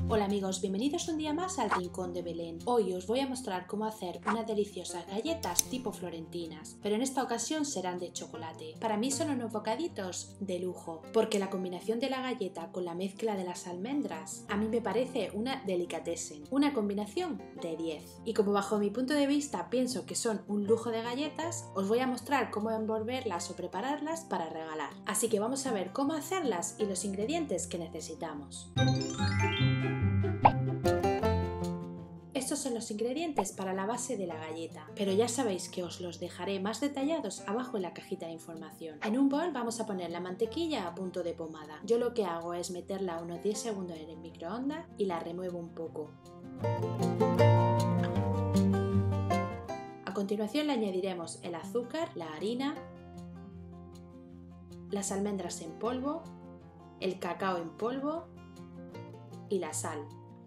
Hola amigos, bienvenidos un día más al Rincón de Belén. Hoy os voy a mostrar cómo hacer unas deliciosas galletas tipo florentinas, pero en esta ocasión serán de chocolate. Para mí son unos bocaditos de lujo, porque la combinación de la galleta con la mezcla de las almendras a mí me parece una delicatessen, una combinación de 10. Y como bajo mi punto de vista pienso que son un lujo de galletas, os voy a mostrar cómo envolverlas o prepararlas para regalar. Así que vamos a ver cómo hacerlas y los ingredientes que necesitamos. Estos son los ingredientes para la base de la galleta, pero ya sabéis que os los dejaré más detallados abajo en la cajita de información. En un bol vamos a poner la mantequilla a punto de pomada. Yo lo que hago es meterla unos 10 segundos en el microondas y la remuevo un poco. A continuación le añadiremos el azúcar, la harina, las almendras en polvo, el cacao en polvo y la sal.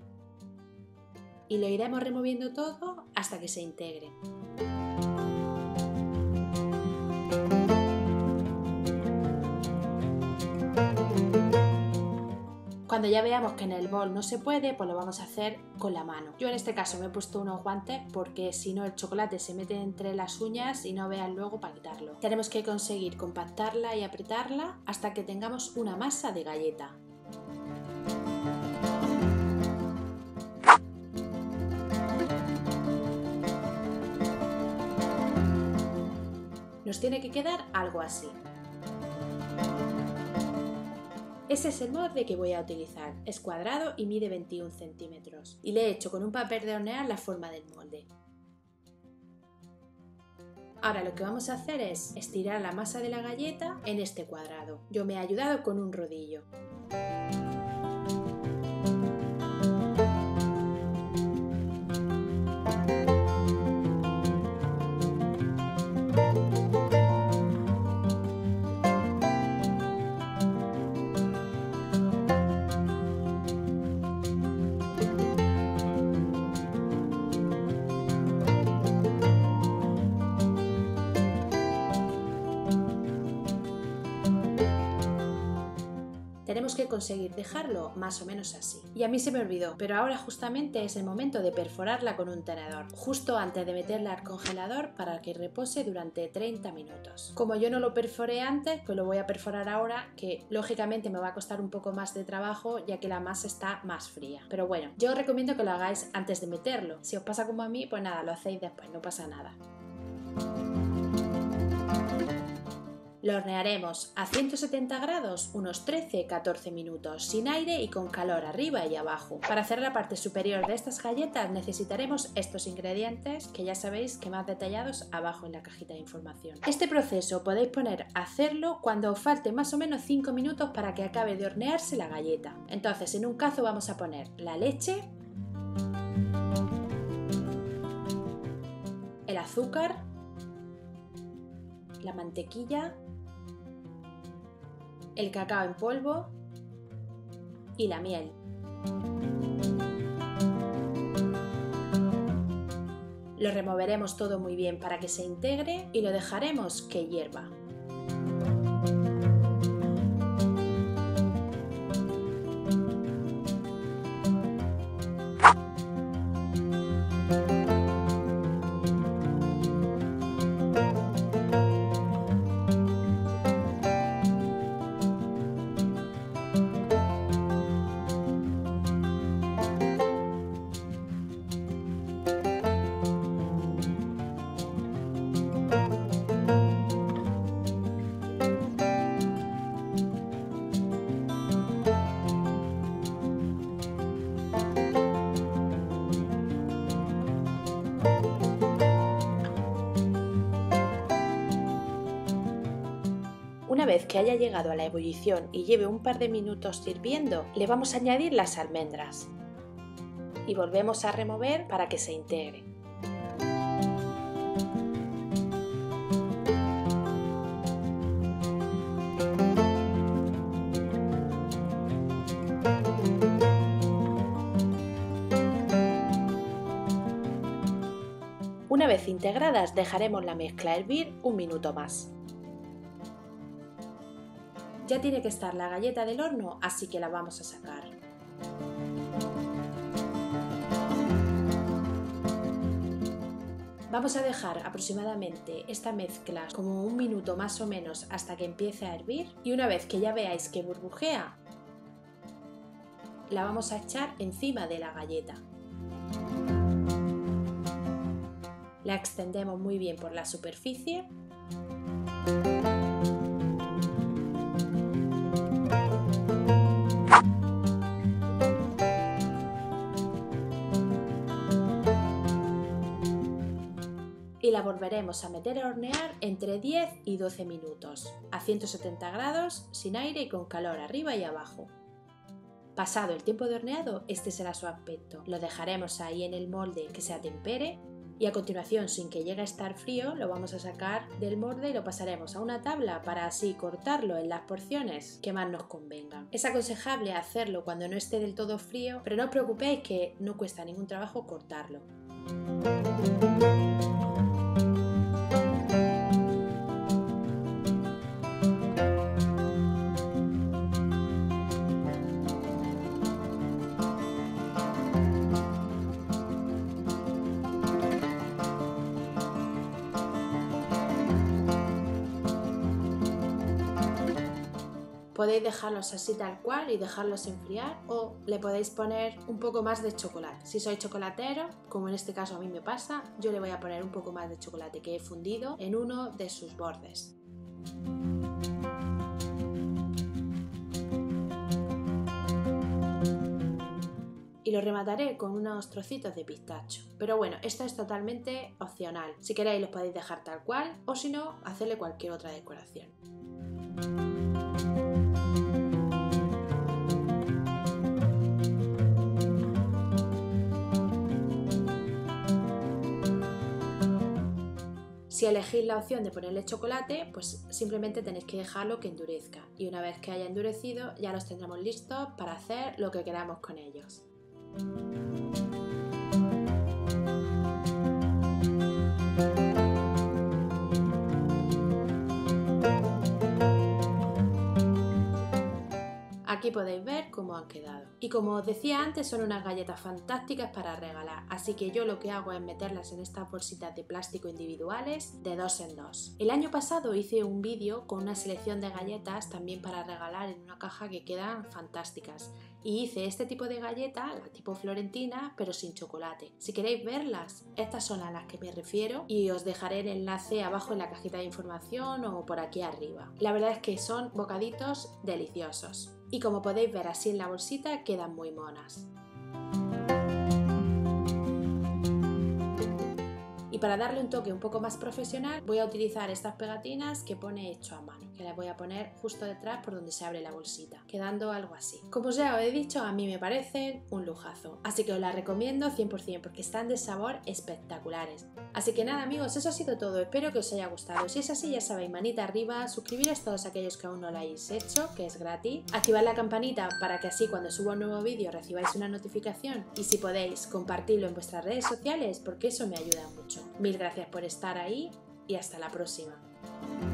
Y lo iremos removiendo todo hasta que se integre. Cuando ya veamos que en el bol no se puede, pues lo vamos a hacer con la mano. Yo en este caso me he puesto unos guantes porque si no el chocolate se mete entre las uñas y no vean luego para quitarlo. Tenemos que conseguir compactarla y apretarla hasta que tengamos una masa de galleta. Nos tiene que quedar algo así. Ese es el molde que voy a utilizar. Es cuadrado y mide 21 centímetros. Y le he hecho con un papel de hornear la forma del molde. Ahora lo que vamos a hacer es estirar la masa de la galleta en este cuadrado. Yo me he ayudado con un rodillo. Tenemos que conseguir dejarlo más o menos así. Y a mí se me olvidó, pero ahora justamente es el momento de perforarla con un tenedor, justo antes de meterla al congelador para que repose durante 30 minutos. Como yo no lo perforé antes, pues lo voy a perforar ahora, que lógicamente me va a costar un poco más de trabajo ya que la masa está más fría. Pero bueno, yo os recomiendo que lo hagáis antes de meterlo. Si os pasa como a mí, pues nada, lo hacéis después, no pasa nada. Lo hornearemos a 170 grados unos 13-14 minutos, sin aire y con calor arriba y abajo. Para hacer la parte superior de estas galletas necesitaremos estos ingredientes que ya sabéis que más detallados abajo en la cajita de información. Este proceso podéis poner a hacerlo cuando os falte más o menos 5 minutos para que acabe de hornearse la galleta. Entonces en un cazo vamos a poner la leche, el azúcar, la mantequilla, el cacao en polvo y la miel. Lo removeremos todo muy bien para que se integre y lo dejaremos que hierva. Una vez que haya llegado a la ebullición y lleve un par de minutos hirviendo, le vamos a añadir las almendras y volvemos a remover para que se integre. Una vez integradas dejaremos la mezcla hervir un minuto más. Ya tiene que estar la galleta del horno, así que la vamos a sacar. Vamos a dejar aproximadamente esta mezcla como un minuto más o menos hasta que empiece a hervir y una vez que ya veáis que burbujea, la vamos a echar encima de la galleta. La extendemos muy bien por la superficie. Y la volveremos a meter a hornear entre 10 y 12 minutos, a 170 grados, sin aire y con calor arriba y abajo. Pasado el tiempo de horneado, este será su aspecto. Lo dejaremos ahí en el molde que se atempere y a continuación, sin que llegue a estar frío, lo vamos a sacar del molde y lo pasaremos a una tabla para así cortarlo en las porciones que más nos convengan. Es aconsejable hacerlo cuando no esté del todo frío, pero no os preocupéis que no cuesta ningún trabajo cortarlo. Podéis dejarlos así tal cual y dejarlos enfriar o le podéis poner un poco más de chocolate. Si sois chocolatero, como en este caso a mí me pasa, yo le voy a poner un poco más de chocolate que he fundido en uno de sus bordes. Y lo remataré con unos trocitos de pistacho. Pero bueno, esto es totalmente opcional. Si queréis los podéis dejar tal cual o si no, hacerle cualquier otra decoración. Si elegís la opción de ponerle chocolate, pues simplemente tenéis que dejarlo que endurezca y una vez que haya endurecido ya los tendremos listos para hacer lo que queramos con ellos. Aquí podéis ver cómo han quedado. Y como os decía antes, son unas galletas fantásticas para regalar, así que yo lo que hago es meterlas en estas bolsitas de plástico individuales de 2 en 2. El año pasado hice un vídeo con una selección de galletas también para regalar en una caja que quedan fantásticas. Y hice este tipo de galleta, la tipo florentina, pero sin chocolate. Si queréis verlas, estas son a las que me refiero y os dejaré el enlace abajo en la cajita de información o por aquí arriba. La verdad es que son bocaditos deliciosos. Y como podéis ver así en la bolsita, quedan muy monas. Y para darle un toque un poco más profesional voy a utilizar estas pegatinas que pone hecho a mano, que las voy a poner justo detrás por donde se abre la bolsita, quedando algo así. Como ya os he dicho, a mí me parecen un lujazo, así que os las recomiendo 100% porque están de sabor espectaculares. Así que nada amigos, eso ha sido todo, espero que os haya gustado. Si es así ya sabéis, manita arriba, suscribiros todos aquellos que aún no lo hayáis hecho, que es gratis, activad la campanita para que así cuando suba un nuevo vídeo recibáis una notificación y si podéis compartirlo en vuestras redes sociales porque eso me ayuda mucho. Mil gracias por estar ahí y hasta la próxima.